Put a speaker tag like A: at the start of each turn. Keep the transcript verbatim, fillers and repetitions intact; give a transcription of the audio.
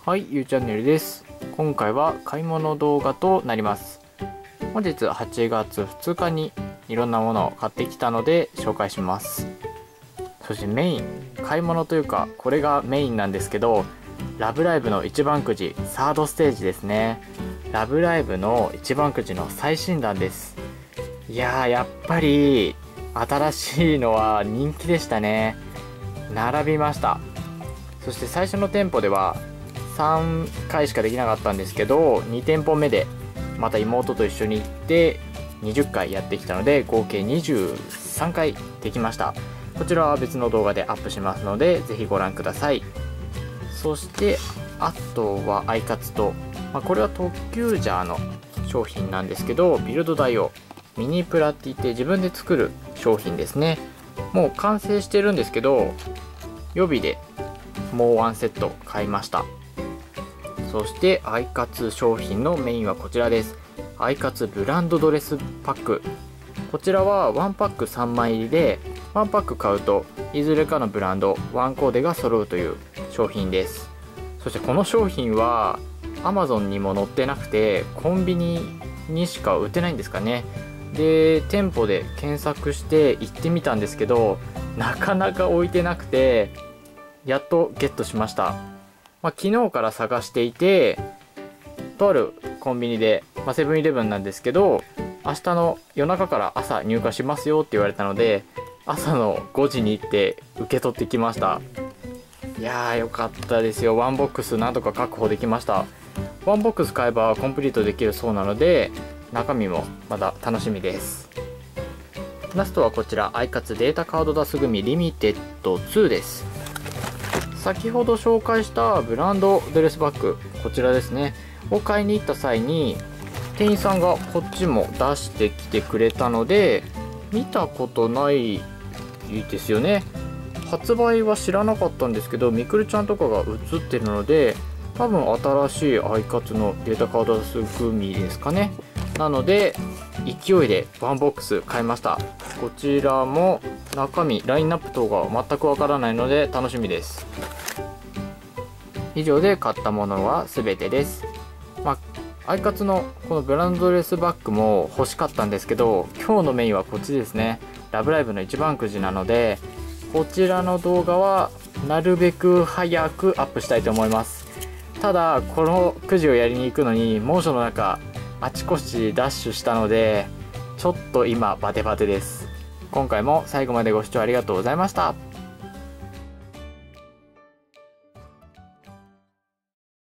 A: はい、ゆうチャンネルです。今回は買い物動画となります。本日はちがつふつかにいろんなものを買ってきたので紹介します。そしてメイン、買い物というかこれがメインなんですけど、ラブライブの一番くじサードステージですね。ラブライブの一番くじの最新弾です。いやー、やっぱり新しいのは人気でしたね。並びました。そして最初の店舗ではさんかいしかできなかったんですけど、に店舗目でまた妹と一緒に行ってにじゅっかいやってきたので合計にじゅうさんかいできました。こちらは別の動画でアップしますのでぜひご覧ください。そしてあとはアイカツと、まあ、これは特急ジャーの商品なんですけど、ビルド台をミニプラって言って自分で作る商品ですね。もう完成してるんですけど、予備でもうワンセット買いました。そしてアイカツ商品のメインはこちらです。アイカツブランドドレスパック。こちらはワンパックさんまい入りで、ワンパック買うといずれかのブランドワンコーデが揃うという商品です。そしてこの商品は アマゾン にも載ってなくて、コンビニにしか売ってないんですかね。で、店舗で検索して行ってみたんですけど、なかなか置いてなくて、やっとゲットしました。まあ、昨日から探していて、とあるコンビニで、まあ、セブンイレブンなんですけど、明日の夜中から朝入荷しますよって言われたので、朝のごじに行って受け取ってきました。いやー、よかったですよ。ワンボックスなんとか確保できました。ワンボックス買えばコンプリートできるそうなので、中身もまだ楽しみです。ラストはこちら、アイカツデータカード出す組リミテッドツーです。先ほど紹介したブランドドレスバッグ、こちらですね、を買いに行った際に店員さんがこっちも出してきてくれたので、見たことないですよね。発売は知らなかったんですけど、みくるちゃんとかが写ってるので、多分新しいアイカツのデータカード出す組ですかね。なので勢いでワンボックス買いました。こちらも中身ラインナップ等が全くわからないので楽しみです。以上で買ったものは全てです。まあ、アイカツのこのブランドドレスバッグも欲しかったんですけど、今日のメインはこっちですね。ラブライブの一番くじなので、こちらの動画はなるべく早くアップしたいと思います。ただこのくじをやりに行くのに猛暑の中あちこちダッシュしたので、ちょっと今バテバテです。今回も最後までご視聴ありがとうございました。